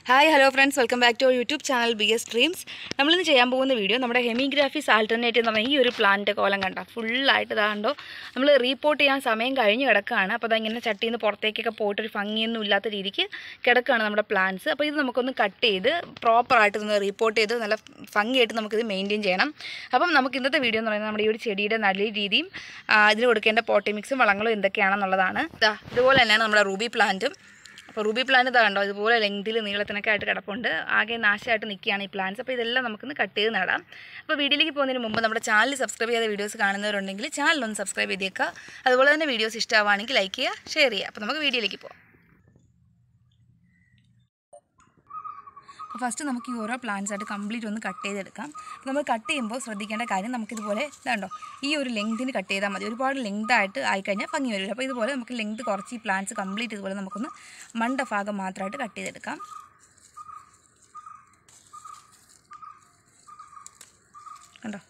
Hi hello friends, welcome back to our YouTube channel BS Dreams. നമ്മളിന്ന് ചെയ്യാൻ പോകുന്ന video നമ്മുടെ ഹെമിഗ്രാഫിസ് ആൾട്ടർനേറ്റ് എന്ന് പറഞ്ഞാൽ ഈ ഒരു പ്ലാന്റ് കോലം കണ്ട ഫുള്ളായിട്ട് ഇതാണ്ടോ നമ്മൾ റീപോർട്ട് ചെയ്യാൻ സമയം കഴിഞ്ഞ് കിടക്കുകയാണ്. അപ്പോൾ അതിങ്ങനെ ചട്ടിയിൽ നിന്ന് പുറത്തേക്കൊക്കെ പോയിട്ട് ഒരു ഭംഗിയൊന്നും ഇല്ലാത്ത രീതിക്ക് കിടക്കുകയാണ് നമ്മുടെ പ്ലാന്റ്സ്. അപ്പോൾ ഇത് നമുക്കൊന്ന് കട്ട് ചെയ്ത് പ്രോപ്പറായിട്ട് ഒന്ന് റീപോർട്ട് ചെയ്ത് നല്ല ഭംഗിയായിട്ട് നമുക്കിത് മെയിൻറ്റെയിൻ ചെയ്യണം. അപ്പം നമുക്ക് ഇന്നത്തെ വീഡിയോ എന്ന് പറയുന്നത് നമ്മുടെ ഈ ഒരു ചെടിയുടെ നല്ല രീതിയും ഇതിന് കൊടുക്കേണ്ട പോട്ടി മിക്സും വളങ്ങളും എന്തൊക്കെയാണെന്നുള്ളതാണ്. ഇതുപോലെ തന്നെയാണ് നമ്മുടെ റൂബി പ്ലാന്റും. അപ്പോൾ റൂബി പ്ലാന്റ് ഇതാ കണ്ടോ, ഇതുപോലെ ലെങ്തിൽ നീളത്തിനൊക്കെ ആയിട്ട് കിടപ്പുണ്ട്. ആകെ നാശമായിട്ട് നിൽക്കുകയാണ് ഈ പ്ലാന്റ്സ്. അപ്പോൾ ഇതെല്ലാം നമുക്കൊന്ന് കട്ട് ചെയ്ത് നടാം. അപ്പോൾ വീഡിയോയിലേക്ക് പോകുന്നതിന് മുമ്പ് നമ്മുടെ ചാനൽ സബ്സ്ക്രൈബ് ചെയ്ത വീഡിയോസ് കാണുന്നവരുണ്ടെങ്കിൽ ചാനലൊന്ന് സബ്സ്ക്രൈബ് ചെയ്തേക്കുക. അതുപോലെ തന്നെ വീഡിയോസ് ഇഷ്ടമാവുകയാണെങ്കിൽ ലൈക്ക് ചെയ്യുക, ഷെയർ ചെയ്യുക. അപ്പോൾ നമുക്ക് വീഡിയോയിലേക്ക് പോകാം. അപ്പോൾ ഫസ്റ്റ് നമുക്ക് ഈ ഓരോ പ്ലാന്റ്സ് ആയിട്ട് കംപ്ലീറ്റ് ഒന്ന് കട്ട് ചെയ്തെടുക്കാം. അപ്പോൾ നമ്മൾ കട്ട് ചെയ്യുമ്പോൾ ശ്രദ്ധിക്കേണ്ട കാര്യം, നമുക്കിതുപോലെ ഇതാണ്ടോ ഈ ഒരു ലെങ്തിന് കട്ട് ചെയ്താൽ മതി. ഒരുപാട് ലെങ്തായിട്ട് ആയിക്കഴിഞ്ഞാൽ ഭംഗി വരില്ല. അപ്പോൾ ഇതുപോലെ നമുക്ക് ലെങ്ത് കുറച്ച് ഈ പ്ലാന്റ്സ് കംപ്ലീറ്റ് ഇതുപോലെ നമുക്കൊന്ന് മണ്ട ഭാഗം മാത്രമായിട്ട് കട്ട് ചെയ്തെടുക്കാം. കണ്ടോ,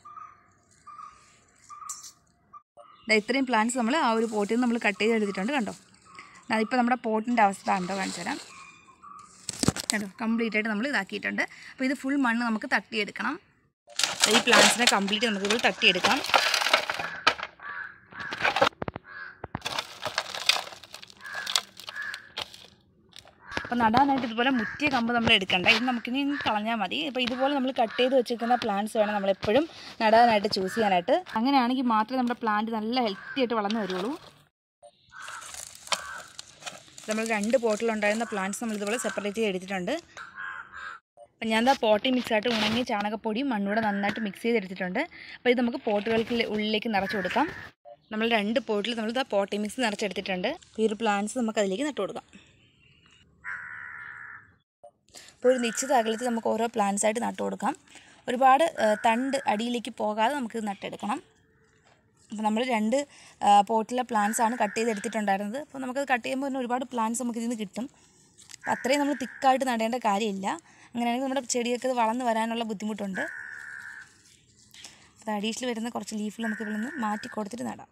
ഇത്രയും പ്ലാന്റ്സ് നമ്മൾ ആ ഒരു പോട്ടിൽ നിന്ന് നമ്മൾ കട്ട് ചെയ്തെടുത്തിട്ടുണ്ട്. കണ്ടോ, അതിപ്പോൾ നമ്മുടെ പോട്ടിൻ്റെ അവസ്ഥ കണ്ടോ, കാണിച്ചു തരാം. കണ്ടോ, കംപ്ലീറ്റ് ആയിട്ട് നമ്മൾ ഇതാക്കിയിട്ടുണ്ട്. അപ്പോൾ ഇത് ഫുൾ മണ്ണ് നമുക്ക് തട്ടിയെടുക്കണം. ഈ പ്ലാന്റ്സിനെ കംപ്ലീറ്റ് നമുക്കിത് തട്ടിയെടുക്കാം. അപ്പോൾ നടാനായിട്ട് ഇതുപോലെ മുറ്റിയ കമ്പ് നമ്മൾ എടുക്കണ്ട, ഇത് നമുക്കിനി കളഞ്ഞാൽ മതി. അപ്പോൾ ഇതുപോലെ നമ്മൾ കട്ട് ചെയ്ത് വെച്ചിരിക്കുന്ന പ്ലാന്റ്സ് വേണം നമ്മളെപ്പോഴും നടാനായിട്ട് ചൂസ് ചെയ്യാനായിട്ട്. അങ്ങനെയാണെങ്കിൽ മാത്രമേ നമ്മുടെ പ്ലാന്റ് നല്ല ഹെൽത്തി ആയിട്ട് വളർന്നു വരുള്ളൂ. നമ്മൾ 2 പോട്ടിലുണ്ടായിരുന്ന പ്ലാന്റ്സ് നമ്മൾ ഇതുപോലെ സെപ്പറേറ്റ് ചെയ്ത് എടുത്തിട്ടുണ്ട്. അപ്പം ഞാൻ പോട്ടി മിക്സായിട്ട് ഉണങ്ങിയ ചാണകപ്പൊടിയും മണ്ണൂടെ നന്നായിട്ട് മിക്സ് ചെയ്തെടുത്തിട്ടുണ്ട്. അപ്പോൾ ഇത് നമുക്ക് പോട്ടുകൾക്ക് ഉള്ളിലേക്ക് നിറച്ച് കൊടുക്കാം. നമ്മൾ 2 പോട്ടിൽ നമ്മൾ പോട്ടി മിക്സ് നിറച്ചെടുത്തിട്ടുണ്ട്. ഈ ഒരു പ്ലാന്റ്സ് നമുക്ക് അതിലേക്ക് നട്ടു കൊടുക്കാം. അപ്പോൾ ഒരു നിശ്ചിത അകലത്തിൽ നമുക്ക് ഓരോ പ്ലാന്റ്സ് ആയിട്ട് നട്ടു കൊടുക്കാം. ഒരുപാട് തണ്ട് അടിയിലേക്ക് പോകാതെ നമുക്ക് നട്ടെടുക്കണം. അപ്പോൾ നമ്മൾ 2 പോട്ടിലെ പ്ലാന്റ്സ് ആണ് കട്ട് ചെയ്തെടുത്തിട്ടുണ്ടായിരുന്നത്. അപ്പോൾ നമുക്കത് കട്ട് ചെയ്യുമ്പോൾ തന്നെ ഒരുപാട് പ്ലാന്റ്സ് നമുക്ക് ഇതിൽ നിന്ന് കിട്ടും. അപ്പോൾ അത്രയും നമ്മൾ തിക്കായിട്ട് നടേണ്ട കാര്യമില്ല. അങ്ങനെയാണെങ്കിൽ നമ്മുടെ ചെടിയൊക്കെ ഇത് വളർന്ന് വരാനുള്ള ബുദ്ധിമുട്ടുണ്ട്. അപ്പോൾ അഡീഷണൽ വരുന്ന കുറച്ച് ലീഫിൽ നമുക്ക് ഇതിൽ നിന്ന് മാറ്റി കൊടുത്തിട്ട് നടാം.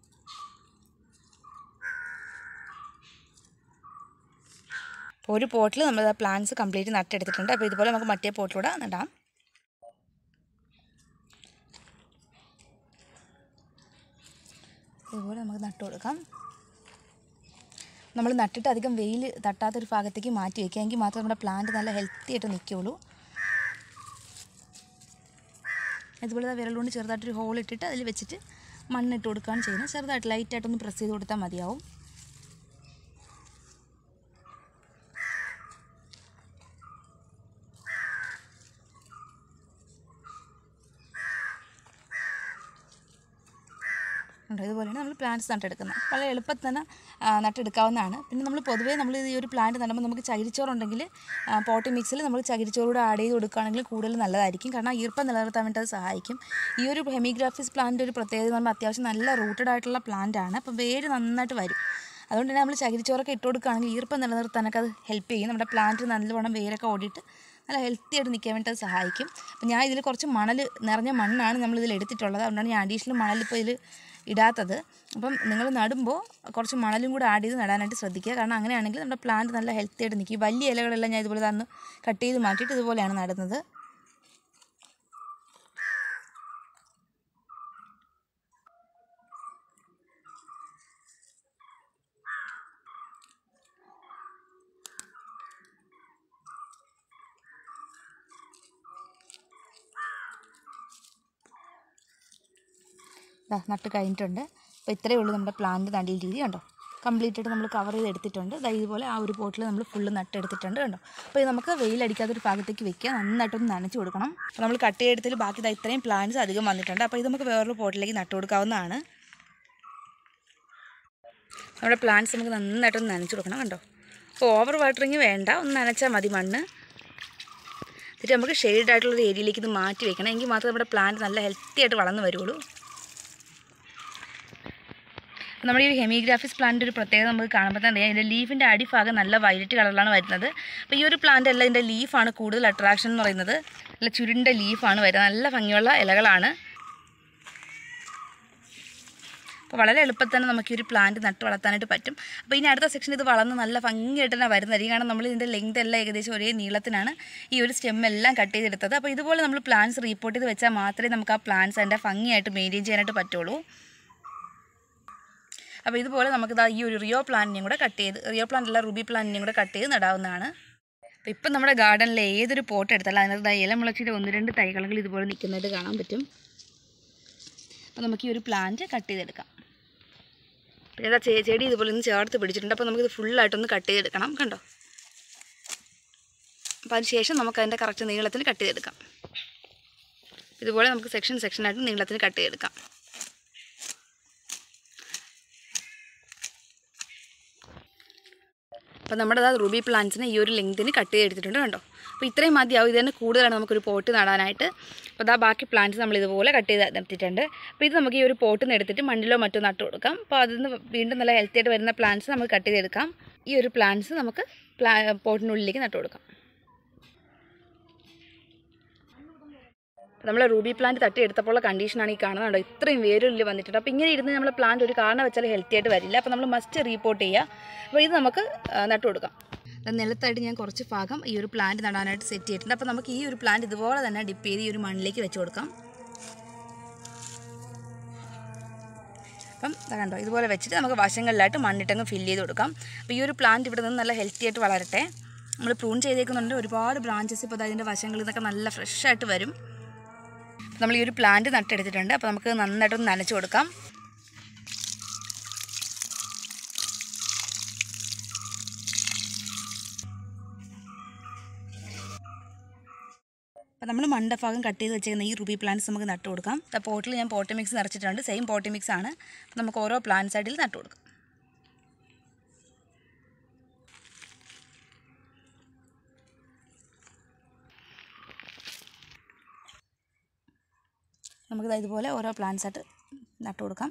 അപ്പോൾ ഒരു പോട്ടിൽ നമ്മൾ പ്ലാന്റ്സ് കംപ്ലീറ്റ് നട്ടെടുത്തിട്ടുണ്ട്. അപ്പോൾ ഇതുപോലെ നമുക്ക് മറ്റേ പോട്ടിലൂടെ നടാം. ഇതുപോലെ നമുക്ക് നട്ടു കൊടുക്കാം. നമ്മൾ നട്ടിട്ട് അധികം വെയിൽ തട്ടാത്തൊരു ഭാഗത്തേക്ക് മാറ്റി വയ്ക്കുക, എങ്കിൽ മാത്രമേ നമ്മുടെ പ്ലാന്റ് നല്ല ഹെൽത്തി ആയിട്ട് നിൽക്കുകയുള്ളൂ. ഇതുപോലെ വിരലുകൊണ്ട് ചെറുതായിട്ടൊരു ഹോൾ ഇട്ടിട്ട് അതിൽ വെച്ചിട്ട് മണ്ണിട്ട് കൊടുക്കുകയാണ് ചെയ്യുന്നത്. ചെറുതായിട്ട് ലൈറ്റായിട്ടൊന്ന് പ്രസ് ചെയ്ത് കൊടുത്താൽ മതിയാവും. ഇതുപോലെയാണ് നമ്മൾ പ്ലാന്റ്സ് നട്ടെടുക്കുന്നത്. വളരെ എളുപ്പത്തിൽ തന്നെ നട്ടെടുക്കാവുന്നതാണ്. പിന്നെ നമ്മൾ പൊതുവേ നമ്മൾ ഈ ഒരു പ്ലാന്റ് നടുമ്പോൾ നമുക്ക് ചകിരിച്ചോറുണ്ടെങ്കിൽ പോട്ടി മിക്സിൽ നമ്മൾ ചകിരിച്ചോറൂടെ ആഡ് ചെയ്ത് കൊടുക്കുകയാണെങ്കിൽ കൂടുതൽ നല്ലതായിരിക്കും. കാരണം ഈർപ്പം നിലനിർത്താൻ വേണ്ടി അത് സഹായിക്കും. ഈ ഒരു ഹെമിഗ്രാഫിസ് പ്ലാന്റ് ഒരു പ്രത്യേകത എന്ന് പറയുമ്പോൾ അത്യാവശ്യം നല്ല റൂട്ടഡ് ആയിട്ടുള്ള പ്ലാന്റ് ആണ്. അപ്പോൾ വേര് നന്നായിട്ട് വരും. അതുകൊണ്ട് തന്നെ നമ്മൾ ചകിരിച്ചോറൊക്കെ ഇട്ട് കൊടുക്കുകയാണെങ്കിൽ ഈർപ്പം നിലനിർത്താനൊക്കെ അത് ഹെൽപ്പ് ചെയ്യും. നമ്മുടെ പ്ലാന്റ് നല്ലവണ്ണം വേരൊക്കെ ഓടിയിട്ട് നല്ല ഹെൽത്തി ആയിട്ട് നിൽക്കാൻ വേണ്ടി അത് സഹായിക്കും. അപ്പോൾ ഞാൻ ഇതിൽ കുറച്ച് മണൽ നിറഞ്ഞ മണ്ണാണ് നമ്മളിതിൽ എടുത്തിട്ടുള്ളത്. അതുകൊണ്ടാണ് ഞാൻ അഡീഷണൽ മണലിപ്പോൾ ഇതിൽ ഇടാത്തത്. അപ്പം നിങ്ങൾ നടുമ്പോൾ കുറച്ച് മണലും കൂടെ ആഡ് ചെയ്ത് നടാനായിട്ട് ശ്രദ്ധിക്കുക. കാരണം അങ്ങനെയാണെങ്കിൽ നമ്മുടെ പ്ലാന്റ് നല്ല ഹെൽത്തി ആയിട്ട് നിൽക്കും. വലിയ ഇലകളെല്ലാം ഞാൻ ഇതുപോലെ തന്നെ കട്ട് ചെയ്ത് മാറ്റിയിട്ട് ഇതുപോലെയാണ് നടുന്നത്. നട്ട് കഴിഞ്ഞിട്ടുണ്ട്. അപ്പോൾ ഇത്രയേ ഉള്ളൂ നമ്മുടെ പ്ലാന്റ് നടിയിൽ രീതി. കണ്ടോ, കംപ്ലീറ്റ് ആയിട്ട് നമ്മൾ കവർ ചെയ്ത് എടുത്തിട്ടുണ്ട്. ഇതുപോലെ ആ ഒരു പോട്ടിൽ നമ്മൾ ഫുള്ള് നട്ടെടുത്തിട്ടുണ്ട്. കണ്ടോ, അപ്പോൾ ഇത് നമുക്ക് വെയിലടിക്കാത്തൊരു ഭാഗത്തേക്ക് വെക്കുക. നന്നായിട്ടൊന്ന് നനച്ച് കൊടുക്കണം. അപ്പോൾ നമ്മൾ കട്ട് ചെയ്തെടുത്തിൽ ബാക്കി ഇത്രയും പ്ലാന്റ്സ് അധികം വന്നിട്ടുണ്ട്. അപ്പോൾ ഇത് നമുക്ക് വേറൊരു പോട്ടിലേക്ക് നട്ട് കൊടുക്കാവുന്നതാണ്. നമ്മുടെ പ്ലാന്റ്സ് നമുക്ക് നന്നായിട്ടൊന്ന് നനച്ച് കൊടുക്കണം. കണ്ടോ, അപ്പോൾ ഓവർ വാട്ടറിങ് വേണ്ട, ഒന്ന് നനച്ചാൽ മതി മണ്ണ്. എന്നിട്ട് നമുക്ക് ഷെയ്ഡായിട്ടുള്ളൊരു ഏരിയയിലേക്ക് ഇത് മാറ്റി വെക്കണം. എങ്കിൽ മാത്രമേ നമ്മുടെ പ്ലാന്റ് നല്ല ഹെൽത്തി ആയിട്ട് വളർന്നു വരുള്ളൂ. നമ്മുടെ ഈ ഹെമിഗ്രാഫിസ് പ്ലാന്റ് ഒരു പ്രത്യേകത നമുക്ക് കാണുമ്പോൾ തന്നെ ഇതിൻ്റെ ലീഫിൻ്റെ അടിഭാഗം നല്ല വയലറ്റ് കളറിലാണ് വരുന്നത്. അപ്പോൾ ഈ ഒരു പ്ലാന്റ് അല്ല, ഇതിൻ്റെ ലീഫാണ് കൂടുതൽ അട്രാക്ഷൻ എന്ന് പറയുന്നത്. നല്ല ചുരുണ്ട ലീഫാണ് വരുന്നത്. നല്ല ഭംഗിയുള്ള ഇലകളാണ്. അപ്പോൾ വളരെ എളുപ്പത്തിൽ തന്നെ നമുക്ക് ഈ ഒരു പ്ലാന്റ് നട്ട് വളർത്താനായിട്ട് പറ്റും. അപ്പോൾ ഇനി അടുത്ത സെക്ഷൻ ഇത് വളർന്ന് നല്ല ഭംഗിയായിട്ട് തന്നെ വരുന്നതായിരിക്കും. കാരണം നമ്മൾ ഇതിൻ്റെ ലെങ്ത് എല്ലാം ഏകദേശം ഒരേ നീളത്തിനാണ് ഈ ഒരു സ്റ്റെം എല്ലാം കട്ട് ചെയ്തെടുത്തത്. അപ്പോൾ ഇതുപോലെ നമ്മൾ പ്ലാന്റ്സ് റീപ്പോർട്ട് ചെയ്ത് വെച്ചാൽ മാത്രമേ നമുക്ക് ആ പ്ലാന്റ്സ് അതിൻ്റെ ഭംഗിയായിട്ട് മെയിൻറ്റെയിൻ ചെയ്യാനായിട്ട് പറ്റുള്ളൂ. അപ്പോൾ ഇതുപോലെ നമുക്കിതാ ഈ ഒരു റിയോ പ്ലാന്റിനെയും കൂടെ കട്ട് ചെയ്ത്, റിയോ പ്ലാന്റ് അല്ല റൂബി പ്ലാന്റിനെയും കൂടെ കട്ട് ചെയ്ത് നടാവുന്നതാണ്. അപ്പോൾ ഇപ്പം നമ്മുടെ ഗാർഡനിൽ ഏതൊരു പോട്ട് എടുത്താലും അതിനകത്ത് ഇല മുളച്ചിട്ട് 1-2 തൈകളെങ്കിൽ ഇതുപോലെ നിൽക്കുന്നതായിട്ട് കാണാൻ പറ്റും. അപ്പോൾ നമുക്ക് ഈ ഒരു പ്ലാന്റ് കട്ട് ചെയ്തെടുക്കാം. പിന്നെ ഇതാ ചെടി ഇതുപോലെ ഒന്ന് ചേർത്ത് പിടിച്ചിട്ടുണ്ട്. അപ്പോൾ നമുക്കിത് ഫുള്ളായിട്ടൊന്ന് കട്ട് ചെയ്തെടുക്കണം. കണ്ടോ? അപ്പോൾ അതിന് ശേഷം നമുക്ക് അതിൻ്റെ കറക്റ്റ് നീളത്തിന് കട്ട് ചെയ്തെടുക്കാം. ഇതുപോലെ നമുക്ക് സെക്ഷനായിട്ട് നീളത്തിന് കട്ട് ചെയ്തെടുക്കാം. അപ്പോൾ നമ്മുടെ റൂബി പ്ലാന്റ്സിനെ ഈ ഒരു ലെങ്തിന് കട്ട് ചെയ്തെടുത്തിട്ടുണ്ട്. കണ്ടോ? അപ്പോൾ ഇത്രയും മതിയാവും. ഇത് തന്നെ കൂടുതലാണ് നമുക്കൊരു പോട്ട് നടാനായിട്ട്. അപ്പോൾ ബാക്കി പ്ലാന്റ്സ് നമ്മൾ ഇതുപോലെ കട്ട് ചെയ്ത് നിർത്തിയിട്ടുണ്ട്. അപ്പോൾ ഇത് നമുക്ക് ഈ ഒരു പോട്ടിൽ നിന്ന് എടുത്തിട്ട് മണ്ണിലോ മറ്റോ നട്ട് കൊടുക്കാം. അപ്പോൾ അതിൽ നിന്ന് വീണ്ടും നല്ല ഹെൽത്തി ആയിട്ട് വരുന്ന പ്ലാന്റ്സ് നമുക്ക് കട്ട് ചെയ്തെടുക്കാം. ഈ ഒരു പ്ലാന്റ്സ് നമുക്ക് പോട്ടിനുള്ളിലേക്ക് നട്ട് കൊടുക്കാം. നമ്മൾ റൂബി പ്ലാന്റ് തട്ടിയെടുത്തപ്പോൾ കണ്ടീഷനാണ് ഈ കാണുന്നുണ്ടോ? ഇത്രയും വേരുള്ളിൽ വന്നിട്ടുണ്ട്. അപ്പോൾ ഇങ്ങനെ ഇരുന്ന് നമ്മൾ പ്ലാന്റ് ഒരു കാരണം വെച്ചാൽ ഹെൽത്തി ആയിട്ട് വരില്ല. അപ്പോൾ നമ്മൾ മസ്റ്റ് റീപ്പോർട്ട് ചെയ്യുക. അപ്പോൾ ഇത് നമുക്ക് നട്ട് കൊടുക്കാം. നിലത്തായിട്ട് ഞാൻ കുറച്ച് ഭാഗം ഈ ഒരു പ്ലാന്റ് നടാനായിട്ട് സെറ്റ് ചെയ്തിട്ടുണ്ട്. അപ്പോൾ നമുക്ക് ഈ ഒരു പ്ലാന്റ് ഇതുപോലെ തന്നെ ഡിപ്പ് ചെയ്ത് ഈ ഒരു മണ്ണിലേക്ക് വെച്ച് കൊടുക്കാം. അപ്പം കണ്ടോ? ഇതുപോലെ വെച്ചിട്ട് നമുക്ക് വശങ്ങളിലായിട്ട് മണ്ണിട്ടങ്ങ് ഫില്ല് ചെയ്ത് കൊടുക്കാം. അപ്പോൾ ഈ ഒരു പ്ലാന്റ് ഇവിടെ നിന്ന് നല്ല ഹെൽത്തി ആയിട്ട് വളരട്ടെ. നമ്മൾ പ്രൂൺ ചെയ്തേക്കുന്നുണ്ട്. ഒരുപാട് ബ്രാഞ്ചസ് ഇപ്പോൾ അതിൻ്റെ വശങ്ങളിൽ നിന്നൊക്കെ നല്ല ഫ്രഷായിട്ട് വരും. നമ്മൾ ഈ ഒരു പ്ലാന്റ് നട്ടെടുത്തിട്ടുണ്ട്. അപ്പോൾ നമുക്ക് നന്നായിട്ടൊന്ന് നനച്ച് കൊടുക്കാം. അപ്പോൾ നമ്മൾ മണ്ടഭാഗം കട്ട് ചെയ്ത് വെച്ചിരിക്കുന്ന ഈ റൂബി പ്ലാന്റ്സ് നമുക്ക് നട്ട് കൊടുക്കാം. പോട്ടിൽ ഞാൻ പോട്ടി മിക്സ് നിറച്ചിട്ടുണ്ട്. സെയിം പോട്ടി മിക്സ് ആണ്. അപ്പോൾ നമുക്ക് ഓരോ പ്ലാന്റ് സൈഡിൽ നട്ട് കൊടുക്കാം. നമുക്കിത് ഇതുപോലെ ഓരോ പ്ലാന്റ്സായിട്ട് നട്ട് കൊടുക്കാം.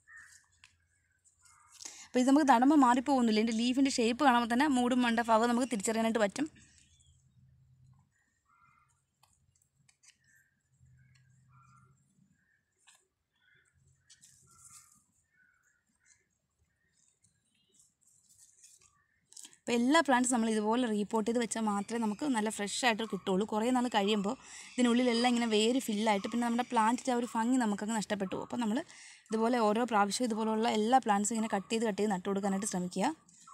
അപ്പോൾ ഇത് നമുക്ക് നടുമ്പോൾ മാറിപ്പോകുന്നില്ല. ഇതിൻ്റെ ലീഫിൻ്റെ ഷേപ്പ് കാണുമ്പോൾ തന്നെ മൂടും മണ്ട ഭാഗം നമുക്ക് തിരിച്ചറിയാനായിട്ട് പറ്റും. അപ്പോൾ എല്ലാ പ്ലാന്റ്സും നമ്മൾ ഇതുപോലെ റീപ്പോർട്ട് ചെയ്ത് വെച്ചാൽ മാത്രമേ നമുക്ക് നല്ല ഫ്രഷായിട്ട് കിട്ടുള്ളൂ. കുറേ നാൾ കഴിയുമ്പോൾ ഇതിനുള്ളിലെല്ലാം ഇങ്ങനെ വേര് ഫില്ലായിട്ട് പിന്നെ നമ്മുടെ പ്ലാന്റിൻ്റെ ആ ഒരു ഭംഗി നമുക്കങ്ങ് നഷ്ടപ്പെട്ടു പോകും. അപ്പോൾ നമ്മൾ ഇതുപോലെ ഓരോ പ്രാവശ്യം ഇതുപോലുള്ള എല്ലാ പ്ലാന്റ്സും ഇങ്ങനെ കട്ട് ചെയ്ത് നട്ട് കൊടുക്കാനായിട്ട് ശ്രമിക്കുക.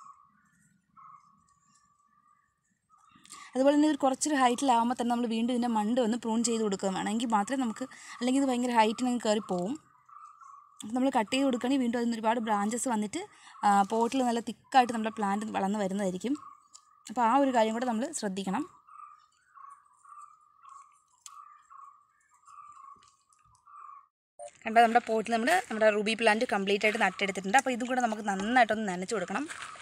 അതുപോലെ തന്നെ ഇത് കുറച്ചൊരു ഹൈറ്റിലാകുമ്പോൾ തന്നെ നമ്മൾ വീണ്ടും ഇതിൻ്റെ മണ്ട് ഒന്ന് പ്രൂൺ ചെയ്ത് കൊടുക്കുക വേണം. എങ്കിൽ മാത്രമേ നമുക്ക്, അല്ലെങ്കിൽ ഇത് ഭയങ്കര ഹൈറ്റിനങ്ങ് കയറി പോവും. അപ്പോൾ നമ്മൾ കട്ട് ചെയ്ത് കൊടുക്കുകയാണെങ്കിൽ വീണ്ടും അതിന് ഒരുപാട് ബ്രാഞ്ചസ് വന്നിട്ട് പോട്ടിൽ നല്ല തിക്കായിട്ട് നമ്മുടെ പ്ലാന്റ് വളർന്ന് വരുന്നതായിരിക്കും. അപ്പോൾ ആ ഒരു കാര്യം കൂടെ നമ്മൾ ശ്രദ്ധിക്കണം. കണ്ടോ? നമ്മുടെ പോട്ടിൽ നമ്മുടെ റൂബി പ്ലാന്റ് കംപ്ലീറ്റ് ആയിട്ട് നട്ടെടുത്തിട്ടുണ്ട്. അപ്പോൾ ഇതും കൂടെ നമുക്ക് നന്നായിട്ടൊന്ന് നനച്ച് കൊടുക്കണം.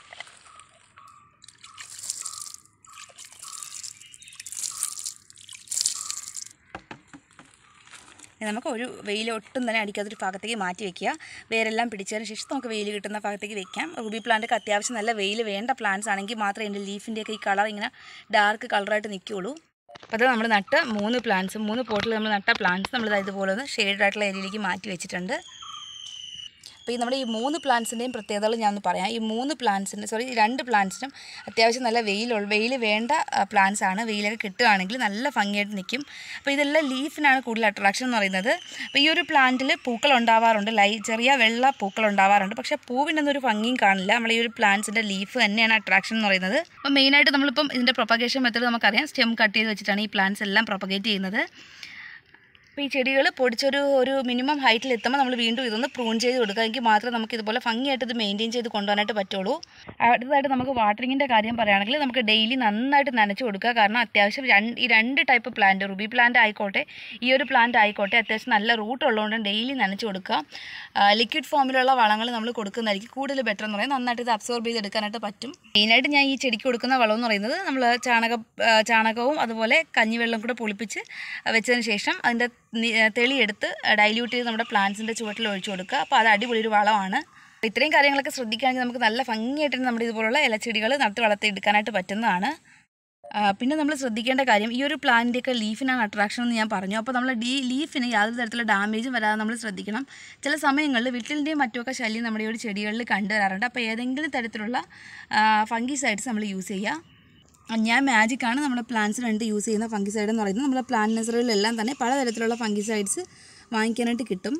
നമുക്ക് ഒരു വെയിൽ ഒട്ടും തന്നെ അടിക്കാത്തൊരു ഭാഗത്തേക്ക് മാറ്റി വയ്ക്കുക. വേരെല്ലാം പിടിച്ചതിന് ശേഷം നമുക്ക് വെയിൽ കിട്ടുന്ന ഭാഗത്തേക്ക് വെക്കാം. റൂബി പ്ലാന്റൊക്കെ അത്യാവശ്യം നല്ല വെയിൽ വേണ്ട പ്ലാന്റ്സ് ആണെങ്കിൽ മാത്രമേ എൻ്റെ ലീഫിൻ്റെയൊക്കെ ഈ കളർ ഇങ്ങനെ ഡാർക്ക് കളറായിട്ട് നിൽക്കുകയുള്ളൂ. അപ്പോൾ അത് നമ്മൾ നട്ട 3 പ്ലാന്റ്സ്, 3 പോട്ടിൽ നമ്മൾ നട്ട പ്ലാന്റ്സ് നമ്മൾ ഇതുപോലെ ഒന്ന് ഷെയ്ഡായിട്ടുള്ള ഏരിയയിലേക്ക് മാറ്റി വെച്ചിട്ടുണ്ട്. അപ്പോൾ ഈ നമ്മുടെ ഈ 3 പ്ലാന്റ്സിൻ്റെയും പ്രത്യേകതകൾ ഞാനൊന്ന് പറയാം. ഈ 2 പ്ലാന്റ്സിനും അത്യാവശ്യം നല്ല വെയിൽ വേണ്ട പ്ലാന്റ്സ് ആണ്. വെയിലൊക്കെ കിട്ടുകയാണെങ്കിൽ നല്ല ഭംഗിയായിട്ട് നിൽക്കും. അപ്പോൾ ഇതെല്ലാം ലീഫിനാണ് കൂടുതൽ അട്രാക്ഷൻ എന്ന് പറയുന്നത്. അപ്പോൾ ഈ ഒരു പ്ലാന്റിൽ പൂക്കൾ ഉണ്ടാവാറുണ്ട്, ചെറിയ വെള്ള പൂക്കൾ ഉണ്ടാവാറുണ്ട്. പക്ഷേ പൂവിനൊന്നൊരു ഭംഗിയും കാണില്ല. നമ്മൾ ഈ ഒരു പ്ലാന്റ്സിൻ്റെ ലീഫ് തന്നെയാണ് അട്രാക്ഷൻ എന്ന് പറയുന്നത്. അപ്പോൾ മെയിനായിട്ട് നമ്മളിപ്പം ഇതിൻ്റെ പ്രൊപ്പഗേഷൻ മെത്തേഡ് നമുക്കറിയാം. സ്റ്റെം കട്ട് ചെയ്ത് വെച്ചിട്ടാണ് ഈ പ്ലാന്റ്സ് എല്ലാം പ്രൊപ്പഗേറ്റ് ചെയ്യുന്നത്. അപ്പോൾ ഈ ചെടികൾ പൊടിച്ചൊരു മിനിമം ഹൈറ്റിൽ എത്തുമ്പോൾ നമ്മൾ വീണ്ടും ഇതൊന്ന് പ്രൂൺ ചെയ്ത് കൊടുക്കുക. എങ്കിൽ മാത്രമേ നമുക്ക് ഇതുപോലെ ഭംഗിയായിട്ട് ഇത് മെയിൻറ്റെയിൻ ചെയ്ത് കൊണ്ടുപോകാനായിട്ട് പറ്റുള്ളൂ. അടുത്തതായിട്ട് നമുക്ക് വാട്ടറിങ്ങിൻ്റെ കാര്യം പറയുകയാണെങ്കിൽ നമുക്ക് ഡെയിലി നന്നായിട്ട് നനച്ച് കൊടുക്കുക. കാരണം അത്യാവശ്യം ഈ 2 ടൈപ്പ് പ്ലാന്റ്, റൂബി പ്ലാന്റ് ആയിക്കോട്ടെ ഈ ഒരു പ്ലാന്റ് ആയിക്കോട്ടെ, അത്യാവശ്യം നല്ല റൂട്ട് ഉള്ളതുകൊണ്ട് ഡെയിലി നനച്ച് കൊടുക്കുക. ലിക്വിഡ് ഫോമിലുള്ള വളങ്ങൾ നമ്മൾ കൊടുക്കുന്നതായിരിക്കും കൂടുതൽ ബെറ്റർ എന്ന് പറയുന്നത്. നന്നായിട്ട് ഇത് അബ്സോർബ് ചെയ്തെടുക്കാനായിട്ട് പറ്റും. മെയിനായിട്ട് ഞാൻ ഈ ചെടിക്ക് കൊടുക്കുന്ന വളം എന്ന് പറയുന്നത് നമ്മൾ ചാണകവും അതുപോലെ കഞ്ഞിവെള്ളം കൂടെ പുളിപ്പിച്ച് വെച്ചതിന് ശേഷം അതിൻ്റെ തെളിയെടുത്ത് ഡൈല്യൂട്ട് ചെയ്ത് നമ്മുടെ പ്ലാന്റ്സിൻ്റെ ചുവട്ടിൽ ഒഴിച്ചു കൊടുക്കുക. അപ്പോൾ അത് അടിപൊളി ഒരു വളമാണ്. ഇത്രയും കാര്യങ്ങളൊക്കെ ശ്രദ്ധിക്കുകയാണെങ്കിൽ നമുക്ക് നല്ല ഭംഗിയായിട്ട് നമ്മുടെ ഇതുപോലുള്ള ഇലച്ചെടികൾ നട്ട് വളർത്തിയെടുക്കാനായിട്ട് പറ്റുന്നതാണ്. പിന്നെ നമ്മൾ ശ്രദ്ധിക്കേണ്ട കാര്യം ഈ ഒരു പ്ലാന്റിൻ്റെയൊക്കെ ലീഫിനാണ് അട്രാക്ഷൻ എന്ന് ഞാൻ പറഞ്ഞു. അപ്പോൾ നമ്മൾ ലീഫിന് യാതൊരു തരത്തിലുള്ള ഡാമേജും വരാതെ നമ്മൾ ശ്രദ്ധിക്കണം. ചില സമയങ്ങളിൽ വിട്ടിലിൻ്റെയും മറ്റുമൊക്കെ ശല്യം നമ്മുടെ ഈ ഒരു ചെടികളിൽ കണ്ടുവരാറുണ്ട്. അപ്പോൾ ഏതെങ്കിലും തരത്തിലുള്ള ഫംഗിസൈഡ്സ് നമ്മൾ യൂസ് ചെയ്യുക. ഞാൻ മാജിക്കാണ് നമ്മുടെ പ്ലാന്റ്സിന് വേണ്ടി യൂസ് ചെയ്യുന്ന ഫംഗിസൈഡ് എന്ന് പറയുന്നത്. നമ്മുടെ പ്ലാന്റ് നഴ്സറികളിലെല്ലാം തന്നെ പലതരത്തിലുള്ള ഫംഗിസൈഡ്സ് വാങ്ങിക്കാനായിട്ട് കിട്ടും.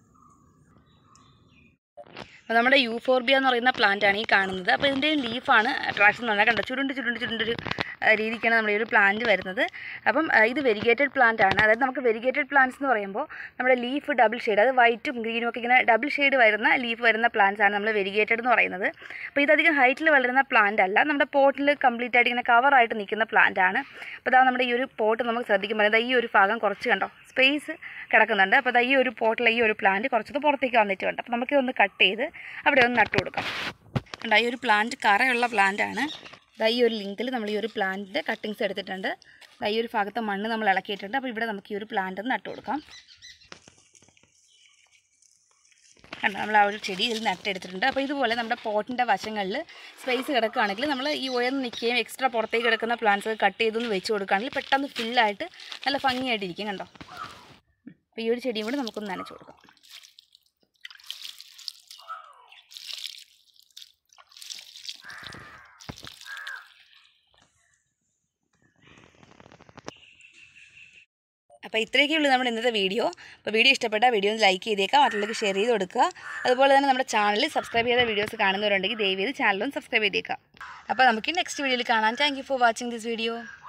അപ്പോൾ നമ്മുടെ യൂഫോർബിയ എന്ന് പറയുന്ന പ്ലാന്റാണ് ഈ കാണുന്നത്. അപ്പോൾ ഇതിൻ്റെയും ലീഫാണ് അട്രാക്ഷൻ എന്ന് പറഞ്ഞാൽ കണ്ടോ, ചുരുണ്ടൊരു രീതിക്കാണ് നമ്മുടെ ഈ ഒരു പ്ലാന്റ് വരുന്നത്. അപ്പം ഇത് വെരിഗേറ്റഡ് പ്ലാന്റ് ആണ്. അതായത് നമുക്ക് വെരിഗേറ്റഡ് പ്ലാന്റ്സ് എന്ന് പറയുമ്പോൾ നമ്മുടെ ലീഫ് ഡബിൾ ഷെയ്ഡ്, അത് വൈറ്റും ഗ്രീനും ഒക്കെ ഇങ്ങനെ ഡബിൾ ഷെയ്ഡ് വരുന്ന ലീഫ് വരുന്ന പ്ലാന്റ്സ് ആണ് നമ്മൾ വെരിഗേറ്റഡ് എന്ന് പറയുന്നത്. അപ്പോൾ ഇതധികം ഹൈറ്റിൽ വളരുന്ന പ്ലാന്റ് അല്ല, നമ്മുടെ പോട്ടിൽ കംപ്ലീറ്റ് ആയിട്ട് ഇങ്ങനെ കവറായിട്ട് നിൽക്കുന്ന പ്ലാന്റ് ആണ്. അപ്പോൾ അതാ നമ്മുടെ ഈ ഒരു പോട്ട് നമുക്ക് ശ്രദ്ധിക്കുമ്പോൾ അതായത് ഈ ഒരു ഭാഗം കുറച്ച് കണ്ടോ സ്പേസ് കിടക്കുന്നുണ്ട്. അപ്പോൾ ഈ ഒരു പോട്ടിലെ ഈ ഒരു പ്ലാന്റ് കുറച്ചത് പുറത്തേക്ക് വന്നിട്ടുണ്ട്. അപ്പോൾ നമുക്കിതൊന്ന് കട്ട് ചെയ്ത് അവിടെ ഒന്ന് നട്ടു കൊടുക്കാം. കണ്ടോ, ഈ ഒരു പ്ലാന്റ് കറയുള്ള പ്ലാന്റ് ആണ്. ഈ ഒരു ലിങ്കിൽ നമ്മൾ ഈ ഒരു പ്ലാന്റിൻ്റെ കട്ടിങ്സ് എടുത്തിട്ടുണ്ട്. ഈ ഒരു ഭാഗത്തെ മണ്ണ് നമ്മൾ ഇളക്കിയിട്ടുണ്ട്. അപ്പോൾ ഇവിടെ നമുക്ക് ഈ ഒരു പ്ലാന്റ് ഒന്ന് നട്ടു കൊടുക്കാം. കണ്ടോ, നമ്മൾ ആ ഒരു ചെടി ഇതിൽ നട്ടെടുത്തിട്ടുണ്ട്. അപ്പോൾ ഇതുപോലെ നമ്മുടെ പോട്ടിൻ്റെ വശങ്ങളിൽ സ്പേസ് കിടക്കുകയാണെങ്കിൽ നമ്മൾ ഈ ഉയർന്ന് നിൽക്കുകയും എക്സ്ട്രാ പുറത്തേക്ക് കിടക്കുന്ന പ്ലാന്റ്സ് കട്ട് ചെയ്തൊന്ന് വെച്ച് കൊടുക്കുകയാണെങ്കിൽ പെട്ടെന്ന് ഫില്ലായിട്ട് നല്ല ഭംഗിയായിട്ടിരിക്കും. കണ്ടോ, അപ്പോൾ ഈ ഒരു ചെടിയും കൂടി നമുക്കൊന്ന് നനച്ച് കൊടുക്കാം. അപ്പോൾ ഇത്രയൊക്കെയുള്ളൂ നമ്മുടെ ഇന്നത്തെ വീഡിയോ. അപ്പോൾ വീഡിയോ ഇഷ്ടപ്പെട്ടാൽ വീഡിയോ ഒന്ന് ലൈക്ക് ചെയ്തേക്കാം, മറ്റുള്ളവർക്ക് ഷെയർ ചെയ്ത് കൊടുക്കുക. അതുപോലെ തന്നെ നമ്മുടെ ചാനൽ സബ്സ്ക്രൈബ് ചെയ്ത വീഡിയോസ് കാണുന്നവരുണ്ടെങ്കിൽ ദയവേത് ചാനലും സബ്സ്ക്രൈബ് ചെയ്തേക്കാം. അപ്പോൾ നമുക്ക് നെക്സ്റ്റ് വീഡിയോയിൽ കാണാം. Thank you for watching this video.